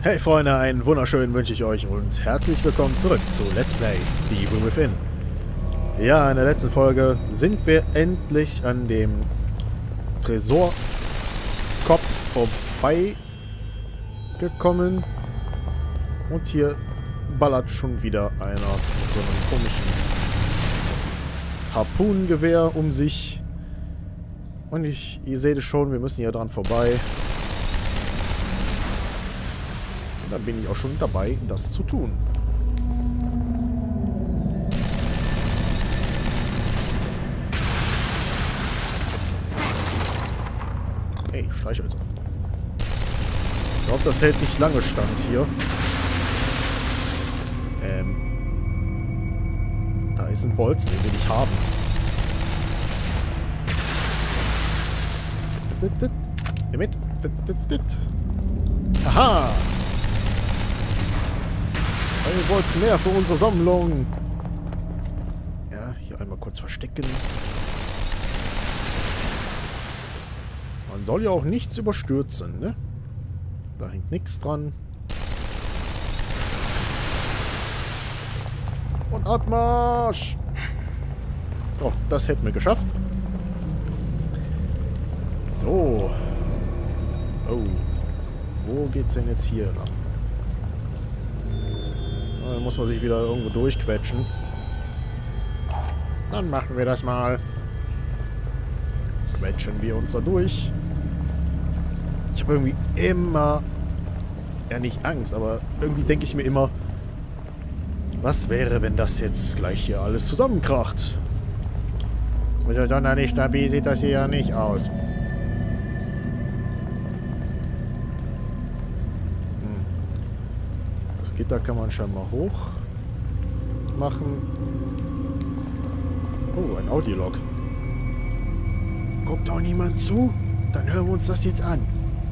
Hey Freunde, einen wunderschönen wünsche ich euch und herzlich willkommen zurück zu Let's Play The Evil Within. Ja, in der letzten Folge sind wir endlich an dem Tresorkopf vorbeigekommen und hier ballert schon wieder einer mit so einem komischen Harpunengewehr um sich. Und ihr seht es schon, wir müssen hier dran vorbei. Und dann bin ich auch schon dabei, das zu tun. Hey, Streichhölzer. Ich glaube, das hält nicht lange stand hier. Da ist ein Bolzen, den will ich haben. Nimm mit. Aha! Ein Bolzen mehr für unsere Sammlung. Ja, hier einmal kurz verstecken. Man soll ja auch nichts überstürzen, ne? Da hängt nichts dran. Und Abmarsch! Oh, das hätten wir geschafft. So. Oh. Wo geht's denn jetzt hier lang? Da muss man sich wieder irgendwo durchquetschen. Dann machen wir das mal. Quetschen wir uns da durch. Ich habe irgendwie immer... Ja, nicht Angst, aber irgendwie denke ich mir immer... Was wäre, wenn das jetzt gleich hier alles zusammenkracht? Also sonderlich stabil sieht das hier ja nicht aus. Das Gitter kann man scheinbar hoch machen. Oh, ein Audiolog. Guckt doch niemand zu? Dann hören wir uns das jetzt an.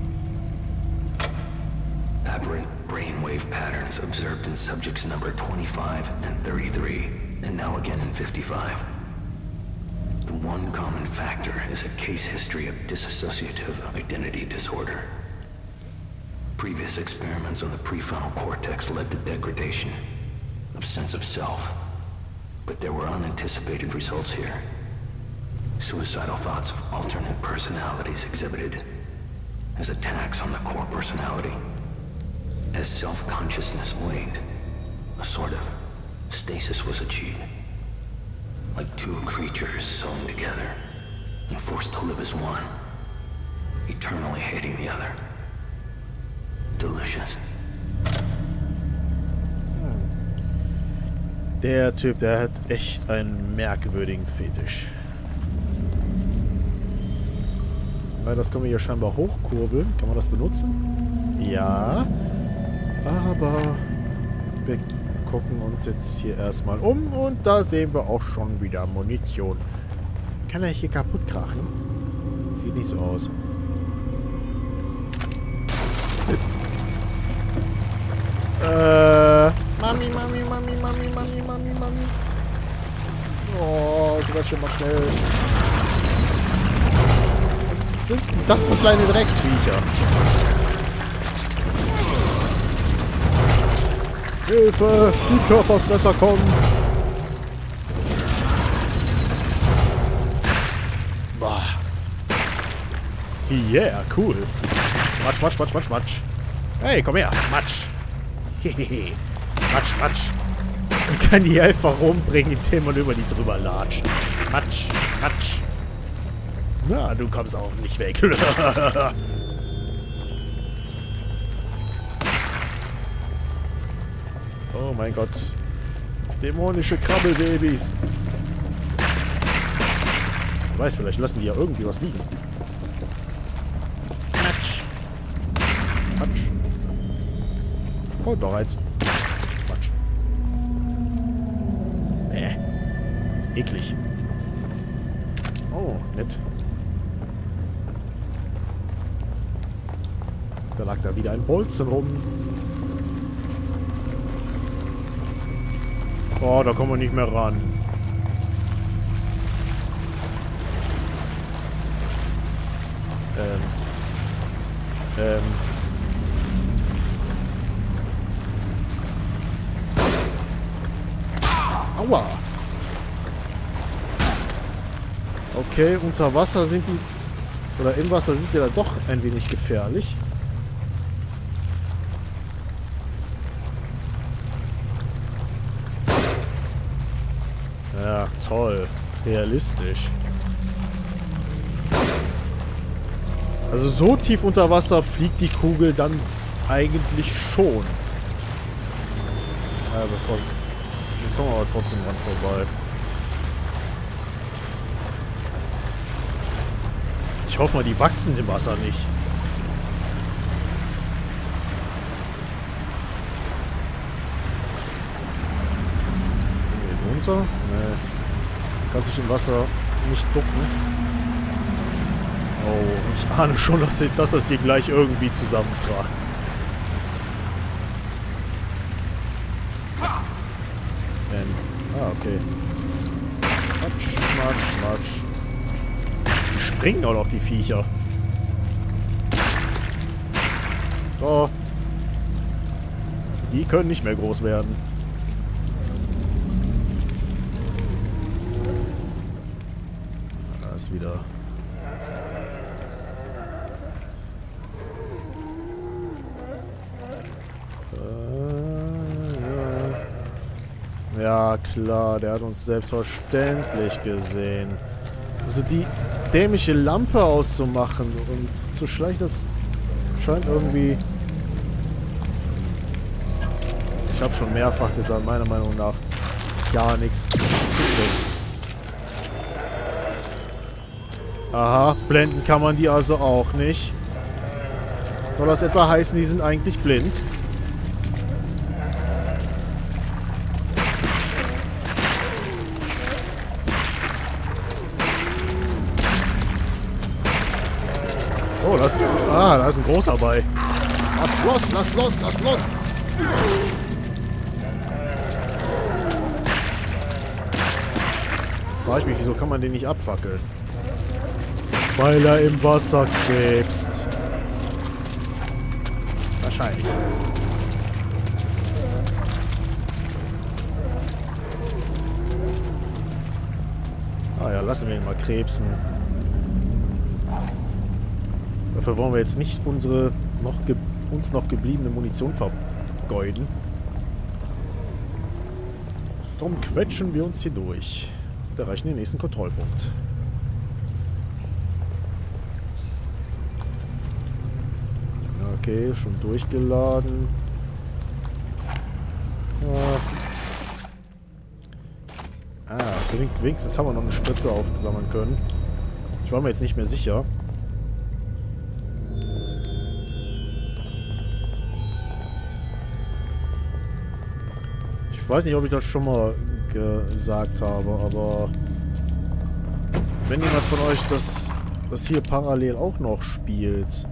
Aberrant brainwave patterns observed in subjects number 25 and 33, and now again in 55. The one common factor is a case history of dissociative identity disorder. Previous experiments on the prefrontal cortex led to degradation of sense of self, but there were unanticipated results here. Suicidal thoughts of alternate personalities exhibited as attacks on the core personality. As self-consciousness waned, a sort of stasis was achieved. Like two creatures sewn together and forced to live as one, eternally hating the other. Delicious. Der Typ, der hat echt einen merkwürdigen Fetisch. Weil das können wir hier scheinbar hochkurbeln. Kann man das benutzen? Ja. Aber wir gucken uns jetzt hier erstmal um und da sehen wir auch schon wieder Munition. Kann er hier kaputt krachen? Sieht nicht so aus. Mami. Oh, sowas schon mal schnell. Was sind denn das für kleine Drecksviecher? Hilfe! Die Körperfresser kommen! Boah. Yeah, cool. Matsch. Hey, komm her. Matsch. Hehehe. Matsch. Man kann die einfach rumbringen, indem man über die drüber latscht. Matsch. Na, du kommst auch nicht weg. Oh mein Gott. Dämonische Krabbelbabys. Wer weiß, vielleicht lassen die ja irgendwie was liegen. Matsch. Und noch eins. Matsch. Eklig. Oh, nett. Da lag da wieder ein Bolzen rum. Oh, da kommen wir nicht mehr ran. Aua! Okay, unter Wasser sind die... Oder im Wasser sind die da doch ein wenig gefährlich. Ja, toll. Realistisch. Also so tief unter Wasser fliegt die Kugel dann eigentlich schon. Ja, bevor... Wir kommen aber trotzdem dran vorbei. Ich hoffe mal, die wachsen im Wasser nicht. Hier runter? Nee. Kann sich im Wasser nicht ducken. Oh, ich ahne schon, dass das hier gleich irgendwie zusammenkracht. Okay. Matsch, Matsch, Matsch. Die springen auch noch, die Viecher. So. Die können nicht mehr groß werden. Da ist wieder... Ja, klar, der hat uns selbstverständlich gesehen. Also die dämliche Lampe auszumachen und zu schleichen, das scheint irgendwie... Ich habe schon mehrfach gesagt, meiner Meinung nach gar nichts zu bringen. Aha, blenden kann man die also auch nicht. Soll das etwa heißen, die sind eigentlich blind? Oh, da ist ein großer bei. Lass los, lass los, lass los! Frage ich mich, wieso kann man den nicht abfackeln? Weil er im Wasser krebst. Wahrscheinlich. Ah ja, lassen wir ihn mal krebsen. Dafür wollen wir jetzt nicht unsere uns noch gebliebene Munition vergeuden. Darum quetschen wir uns hier durch. Wir erreichen den nächsten Kontrollpunkt. Okay, schon durchgeladen. Wenigstens haben wir noch eine Spritze aufsammeln können. Ich war mir jetzt nicht mehr sicher. Ich weiß nicht, ob ich das schon mal gesagt habe, aber wenn jemand von euch das hier parallel auch noch spielt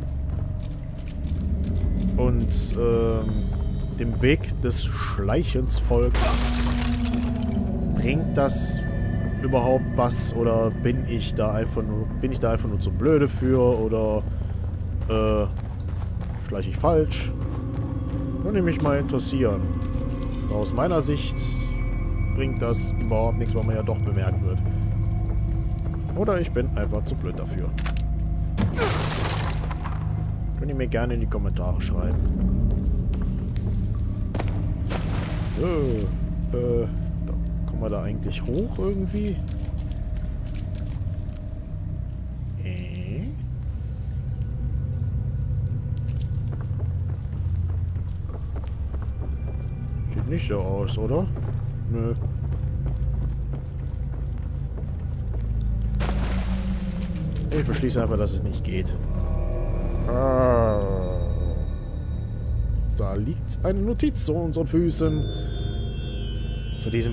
und dem Weg des Schleichens folgt, bringt das überhaupt was oder bin ich da einfach nur zu blöde für oder schleiche ich falsch? Würde mich mal interessieren. Aus meiner Sicht bringt das überhaupt nichts, weil man ja doch bemerkt wird. Oder ich bin einfach zu blöd dafür. Könnt ihr mir gerne in die Kommentare schreiben. So, kommen wir da eigentlich hoch irgendwie? Sieht nicht so aus, oder? Nö. Ich beschließe einfach, dass es nicht geht. Da liegt eine Notiz zu unseren Füßen. Zu diesem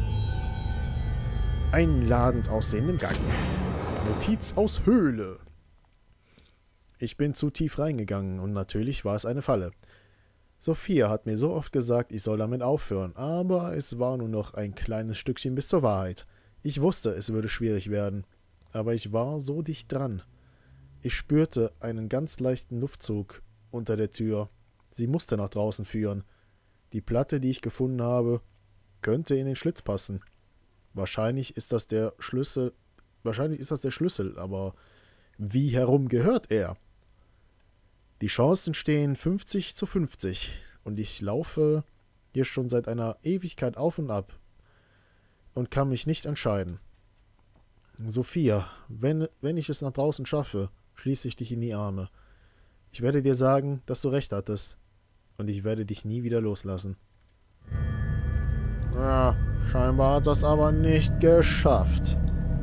einladend aussehenden Gang. Notiz aus Höhle. Ich bin zu tief reingegangen und natürlich war es eine Falle. Sophia hat mir so oft gesagt, ich soll damit aufhören, aber es war nur noch ein kleines Stückchen bis zur Wahrheit. Ich wusste, es würde schwierig werden, aber ich war so dicht dran. Ich spürte einen ganz leichten Luftzug unter der Tür. Sie musste nach draußen führen. Die Platte, die ich gefunden habe, könnte in den Schlitz passen. Wahrscheinlich ist das der Schlüssel. Wahrscheinlich ist das der Schlüssel, aber wie herum gehört er? Die Chancen stehen 50:50 und ich laufe hier schon seit einer Ewigkeit auf und ab und kann mich nicht entscheiden. Sophia, wenn ich es nach draußen schaffe, schließe ich dich in die Arme. Ich werde dir sagen, dass du recht hattest und ich werde dich nie wieder loslassen. Ja, scheinbar hat das aber nicht geschafft.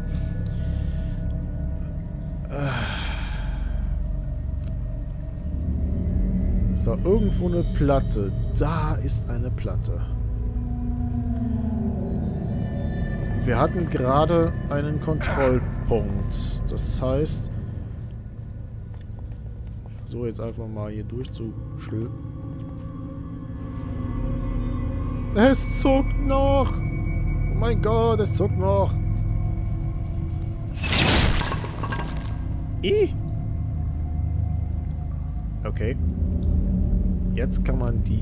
Ist da irgendwo eine Platte? Da ist eine Platte. Wir hatten gerade einen Kontrollpunkt. Das heißt, ich versuche jetzt einfach mal hier durchzuschlüpfen. Es zuckt noch! Oh mein Gott, es zuckt noch! Okay. Jetzt kann man die...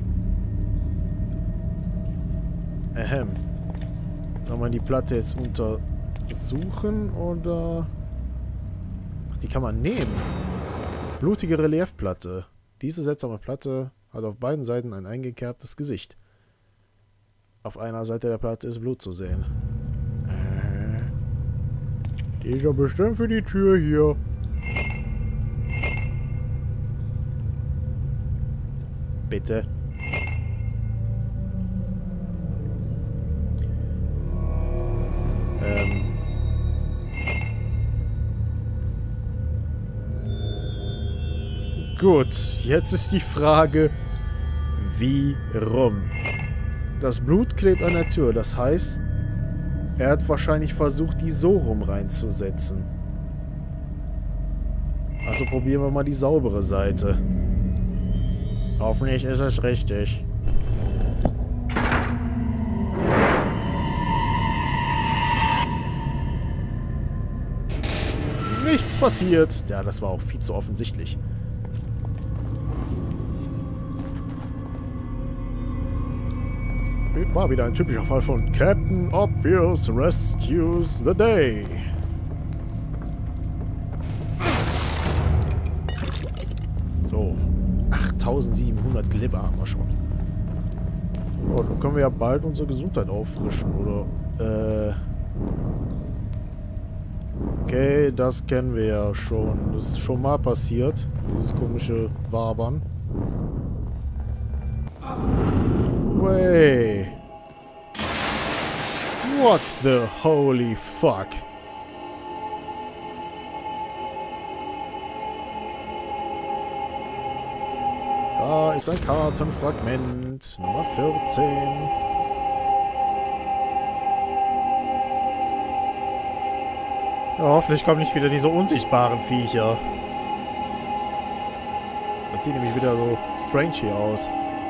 Kann man die Platte jetzt untersuchen oder... Ach, die kann man nehmen. Blutige Reliefplatte. Diese seltsame Platte hat auf beiden Seiten ein eingekerbtes Gesicht. Auf einer Seite der Platte ist Blut zu sehen. Die ist ja bestimmt für die Tür hier. Bitte. Gut, jetzt ist die Frage, wie rum? Das Blut klebt an der Tür, das heißt, er hat wahrscheinlich versucht, die so rum reinzusetzen. Also probieren wir mal die saubere Seite. Hoffentlich ist es richtig. Nichts passiert. Ja, das war auch viel zu offensichtlich. War wieder ein typischer Fall von Captain Obvious Rescues the Day. So. 8700 Glibber haben wir schon. Ja, dann können wir ja bald unsere Gesundheit auffrischen, oder? Okay, das kennen wir ja schon. Das ist schon mal passiert. Dieses komische Wabern. Way. What the holy fuck? Da ist ein Kartenfragment. Nummer 14. Ja, hoffentlich kommen nicht wieder diese unsichtbaren Viecher. Das sieht nämlich wieder so strange hier aus.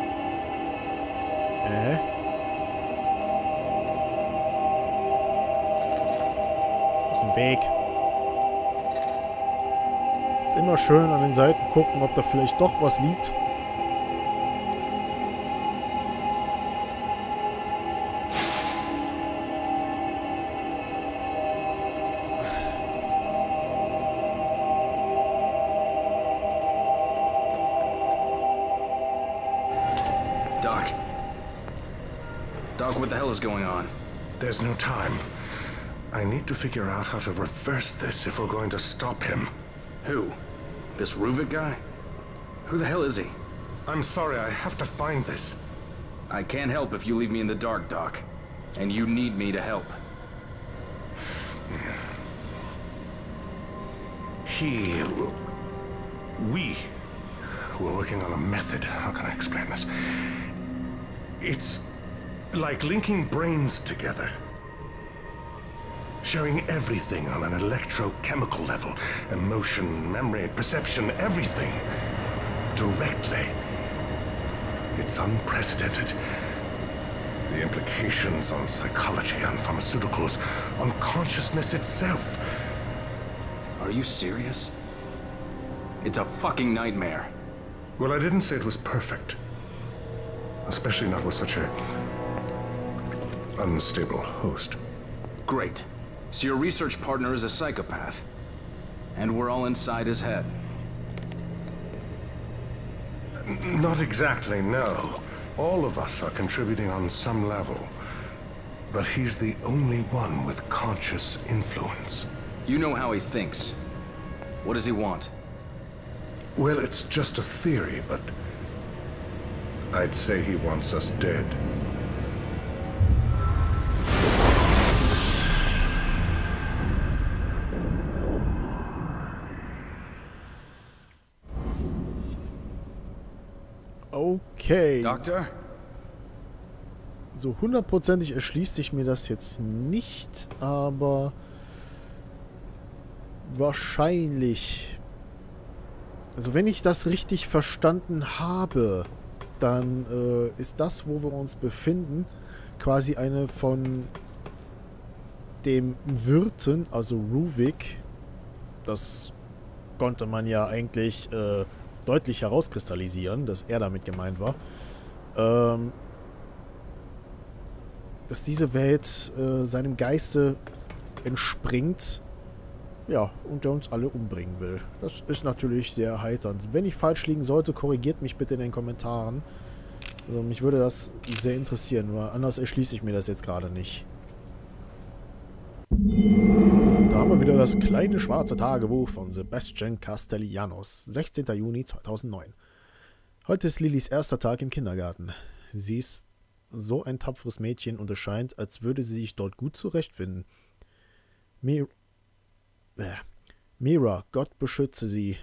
Aus dem Weg. Immer schön an den Seiten gucken, ob da vielleicht doch was liegt. Doc, what the hell is going on? There's no time. I need to figure out how to reverse this if we're going to stop him. Who? This Ruvik guy? Who the hell is he? I'm sorry, I have to find this. I can't help if you leave me in the dark, Doc. And you need me to help. We were working on a method. How can I explain this? It's like linking brains together. Sharing everything on an electrochemical level. Emotion, memory, perception, everything. Directly. It's unprecedented. The implications on psychology, on pharmaceuticals, on consciousness itself. Are you serious? It's a fucking nightmare. Well, I didn't say it was perfect. Especially not with such a unstable host. Great. So your research partner is a psychopath. And we're all inside his head. Not exactly, no. All of us are contributing on some level. But he's the only one with conscious influence. You know how he thinks. What does he want? Well, it's just a theory, but I'd say he wants us dead. Okay. Doctor? So hundertprozentig erschließt sich mir das jetzt nicht, aber wahrscheinlich. Also wenn ich das richtig verstanden habe, dann ist das, wo wir uns befinden, quasi eine von dem Wirten, also Ruvik. Das konnte man ja eigentlich deutlich herauskristallisieren, dass er damit gemeint war. Dass diese Welt seinem Geiste entspringt, ja, und der uns alle umbringen will. Das ist natürlich sehr erheiternd. Wenn ich falsch liegen sollte, korrigiert mich bitte in den Kommentaren. Also mich würde das sehr interessieren, weil anders erschließe ich mir das jetzt gerade nicht. Da haben wir wieder das kleine schwarze Tagebuch von Sebastian Castellanos, 16. Juni 2009. Heute ist Lillys erster Tag im Kindergarten. Sie ist so ein tapferes Mädchen und es scheint, als würde sie sich dort gut zurechtfinden. Mira, Gott beschütze sie.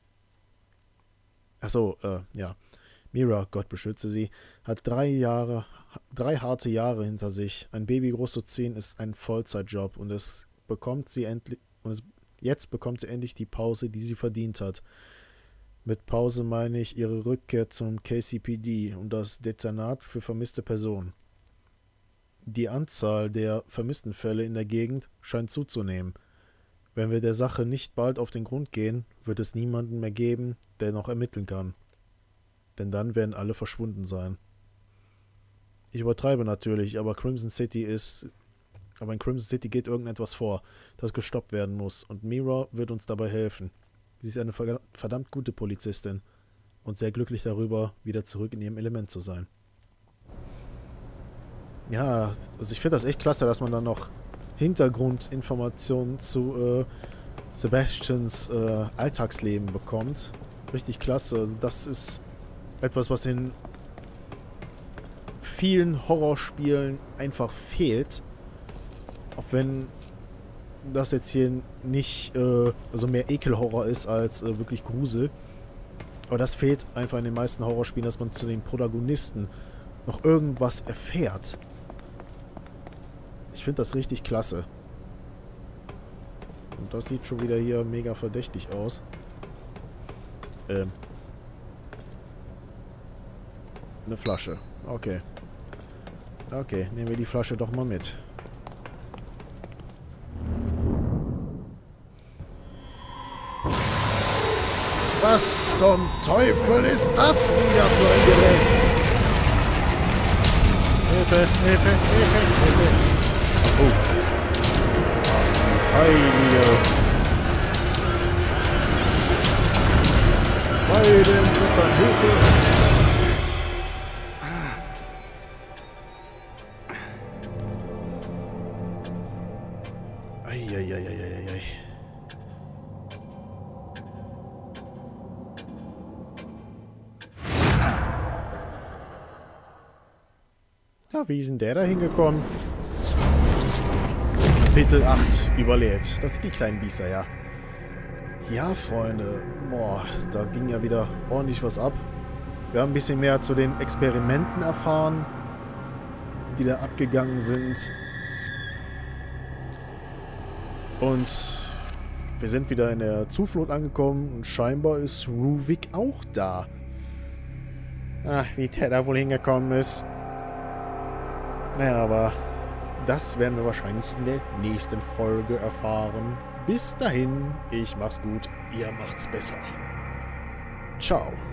Achso, ja. Mira, Gott beschütze sie, hat 3 harte Jahre hinter sich. Ein Baby groß zu ziehen ist ein Vollzeitjob und jetzt bekommt sie endlich die Pause, die sie verdient hat. Mit Pause meine ich ihre Rückkehr zum KCPD und das Dezernat für vermisste Personen. Die Anzahl der vermissten Fälle in der Gegend scheint zuzunehmen. Wenn wir der Sache nicht bald auf den Grund gehen, wird es niemanden mehr geben, der noch ermitteln kann. Denn dann werden alle verschwunden sein. Ich übertreibe natürlich, aber in Crimson City geht irgendetwas vor, das gestoppt werden muss, und Mira wird uns dabei helfen. Sie ist eine verdammt gute Polizistin und sehr glücklich darüber, wieder zurück in ihrem Element zu sein. Ja, also ich finde das echt klasse, dass man dann noch Hintergrundinformationen zu Sebastians Alltagsleben bekommt. Richtig klasse. Also das ist etwas, was in vielen Horrorspielen einfach fehlt. Auch wenn das jetzt hier nicht also mehr Ekelhorror ist als wirklich Grusel. Aber das fehlt einfach in den meisten Horrorspielen, dass man zu den Protagonisten noch irgendwas erfährt. Ich finde das richtig klasse. Und das sieht schon wieder hier mega verdächtig aus. Eine Flasche. Okay. Okay, nehmen wir die Flasche doch mal mit. Was zum Teufel ist das wieder für ein Gerät? Hilfe, Hilfe, Hilfe, Hilfe. Oh. Heilige. Beiden Müttern Hilfe. Eieieiei. Ja, wie ist denn der da hingekommen? Kapitel 8 überlebt. Das sind die kleinen Biester, ja. Ja, Freunde. Boah, da ging ja wieder ordentlich was ab. Wir haben ein bisschen mehr zu den Experimenten erfahren, die da abgegangen sind. Und wir sind wieder in der Zuflucht angekommen und scheinbar ist Ruvik auch da. Ach, wie der da wohl hingekommen ist. Naja, aber das werden wir wahrscheinlich in der nächsten Folge erfahren. Bis dahin, ich mach's gut, ihr macht's besser. Ciao.